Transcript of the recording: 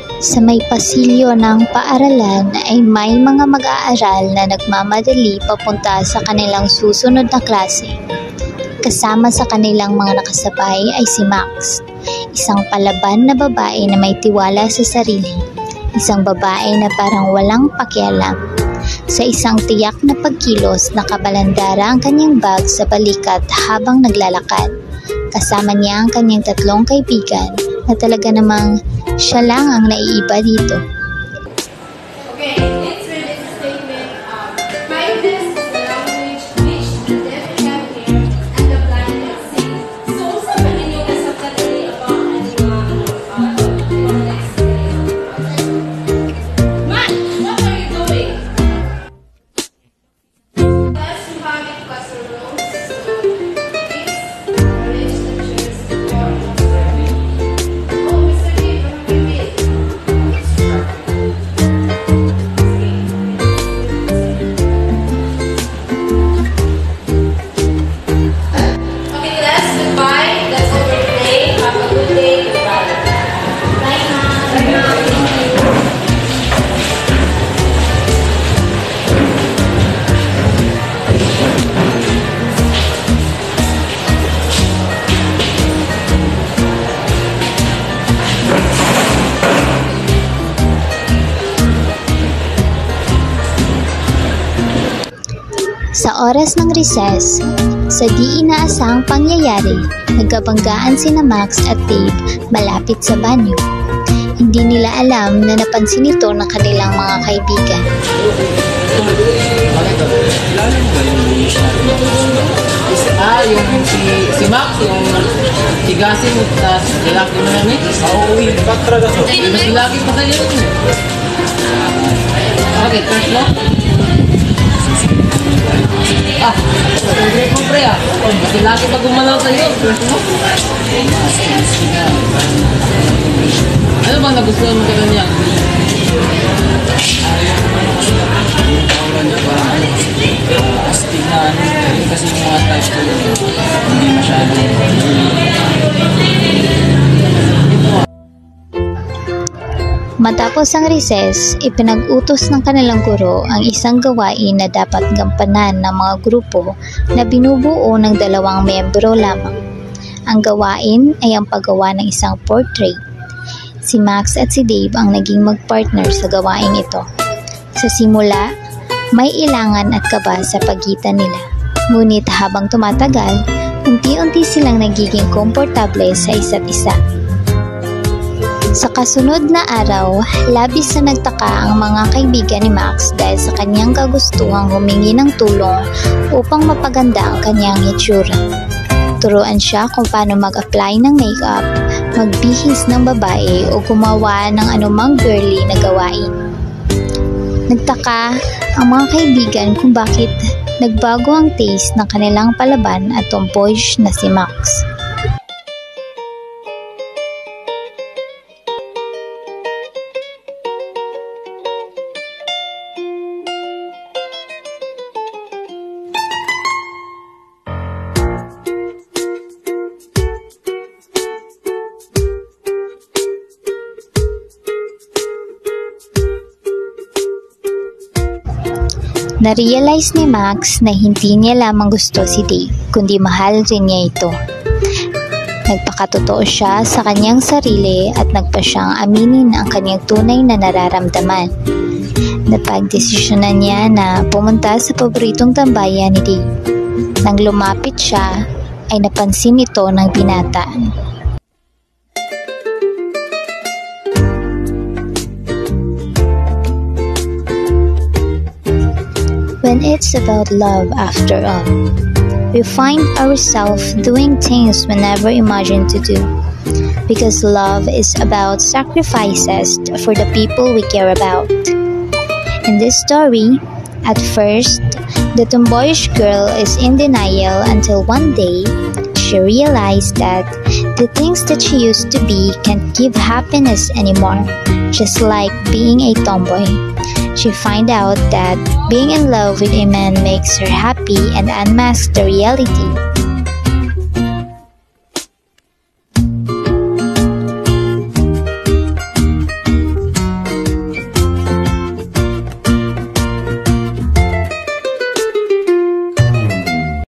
Sa may pasilyo ng paaralan ay may mga mag-aaral na nagmamadali papunta sa kanilang susunod na klase. Kasama sa kanilang mga nakasabay ay si Max, isang palaban na babae na may tiwala sa sarili, isang babae na parang walang pakialam. Sa isang tiyak na pagkilos, nakabalandara ang kanyang bag sa balikat habang naglalakad. Kasama niya ang kanyang 3 kaibigan na talaga namang siya lang ang naiiba dito. Okay, let's read this statement. Kindness is the language which the deaf can hear and the blind can see. So, sa paninyo na sa katili about Matt, what are you doing? Let's have it classrooms. Please arrange the chairs for Sa oras ng recess, sa di inaasahang pangyayari, nagkabanggaan sina Max at Dave malapit sa banyo. Hindi nila alam na napansin ito ng kanilang mga kaibigan. Yung si Max, yung tigasin mo, tapos lalaki mo namin. Oo, yung patraga ko. Mas lalaki pa tayo yun. Okay, first mo. Pwede ko pre mas lalaki pa gumalaw sa'yo. First mo. Ano bang nagustuhan mo ka na niya? Astignan kasi yung mga types ko hindi masyado. Matapos ang recess, ipinag-utos ng kanilang guro ang isang gawain na dapat gampanan ng mga grupo na binubuo ng 2 miyembro lamang. Ang gawain ay ang paggawa ng isang portrait. Si Max at si Dave ang naging magpartner sa gawain ito. Sa simula, may ilangan at kaba sa pagitan nila. Ngunit habang tumatagal, unti-unti silang nagiging komportable sa isa't isa. Sa kasunod na araw, labis na nagtaka ang mga kaibigan ni Max dahil sa kanyang kagustuhang humingi ng tulong upang mapaganda ang kanyang itsura. Turuan siya kung paano mag-apply ng makeup, magbihis ng babae o gumawa ng anumang girly na gawain. Nagtaka ang mga kaibigan kung bakit nagbago ang taste ng kanilang palaban at tomboyish na si Max. Na-realize ni Max na hindi niya lamang gusto si Dave, kundi mahal rin niya ito. Nagpakatotoo siya sa kanyang sarili at nagpa siyang aminin ang kanyang tunay na nararamdaman. Napagdesisyonan niya na pumunta sa paboritong tambayan ni Dave. Nang lumapit siya, ay napansin ito ng binata. When it's about love after all, we find ourselves doing things we never imagined to do. Because love is about sacrifices for the people we care about. In this story, at first, the tomboyish girl is in denial until one day, she realized that the things that she used to be can't give happiness anymore, just like being a tomboy. She finds out that being in love with a man makes her happy and unmasks the reality